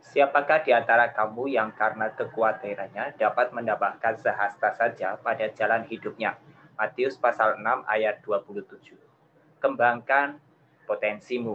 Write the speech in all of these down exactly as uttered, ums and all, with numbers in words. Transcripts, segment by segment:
Siapakah di antara kamu yang karena kekhawatirannya dapat mendapatkan sehasta saja pada jalan hidupnya? Matius pasal enam ayat dua puluh tujuh. Kembangkan potensimu.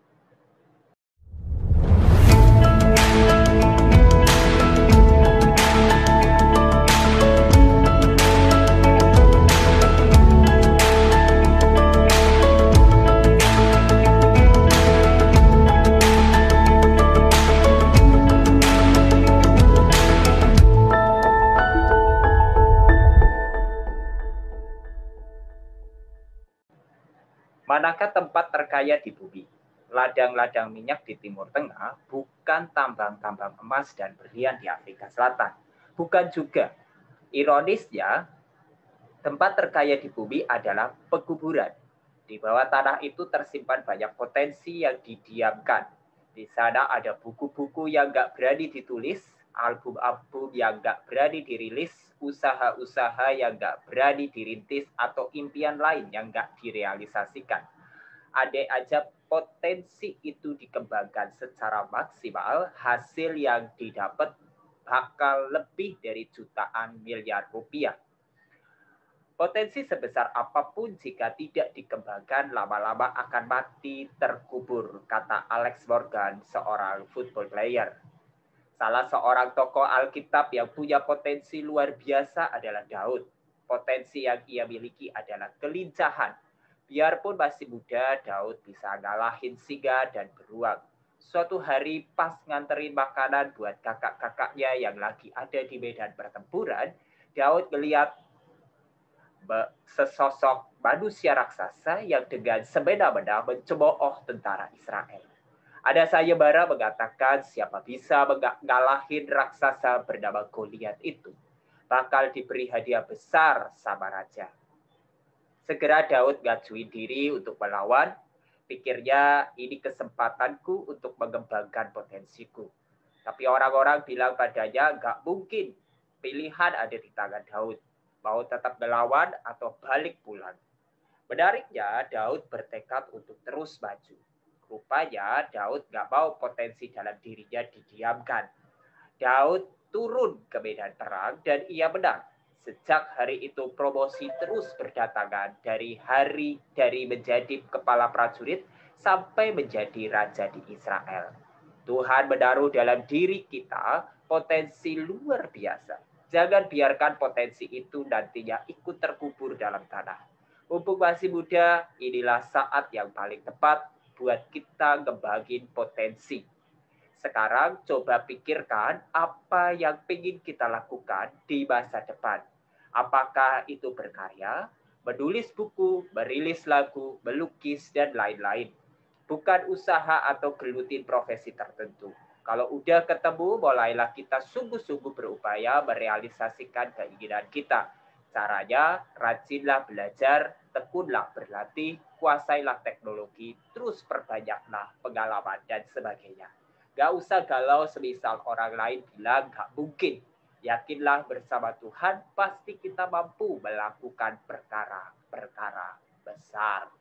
Manakah tempat terkaya di bumi? Ladang-ladang minyak di Timur Tengah, bukan tambang-tambang emas dan berlian di Afrika Selatan. Bukan juga. Ironisnya, tempat terkaya di bumi adalah pekuburan. Di bawah tanah itu tersimpan banyak potensi yang didiamkan. Di sana ada buku-buku yang nggak berani ditulis, album-album yang nggak berani dirilis, usaha-usaha yang nggak berani dirintis, atau impian lain yang nggak direalisasikan. Andai aja potensi itu dikembangkan secara maksimal, hasil yang didapat bakal lebih dari jutaan miliar rupiah. Potensi sebesar apapun jika tidak dikembangkan lama-lama akan mati terkubur, kata Alex Morgan, seorang football player. Salah seorang tokoh Alkitab yang punya potensi luar biasa adalah Daud. Potensi yang ia miliki adalah kelincahan. Biarpun masih muda, Daud bisa ngalahin singa dan beruang. Suatu hari pas nganterin makanan buat kakak-kakaknya yang lagi ada di medan pertempuran, Daud melihat sesosok manusia raksasa yang dengan semena-mena mencemooh tentara Israel. Ada sayembara mengatakan siapa bisa mengalahin raksasa bernama Goliat itu bakal diberi hadiah besar sama raja. Segera Daud ngajuin diri untuk melawan. Pikirnya ini kesempatanku untuk mengembangkan potensiku. Tapi orang-orang bilang padanya nggak mungkin. Pilihan ada di tangan Daud. Mau tetap melawan atau balik pulang. Menariknya, Daud bertekad untuk terus maju. Rupanya Daud gak mau potensi dalam dirinya didiamkan. Daud turun ke medan perang dan ia menang. Sejak hari itu promosi terus berdatangan dari hari dari menjadi kepala prajurit sampai menjadi raja di Israel. Tuhan menaruh dalam diri kita potensi luar biasa. Jangan biarkan potensi itu nantinya ikut terkubur dalam tanah. Mumpung masih muda, inilah saat yang paling tepat buat kita ngembangin potensi. Sekarang coba pikirkan apa yang ingin kita lakukan di masa depan. Apakah itu berkarya, menulis buku, merilis lagu, melukis, dan lain-lain. Bukan usaha atau gelutin profesi tertentu. Kalau udah ketemu, mulailah kita sungguh-sungguh berupaya merealisasikan keinginan kita. Caranya, rajinlah belajar, tekunlah berlatih, kuasailah teknologi, terus perbanyaklah pengalaman dan sebagainya. Gak usah galau semisal orang lain bilang gak mungkin. Yakinlah bersama Tuhan, pasti kita mampu melakukan perkara-perkara besar.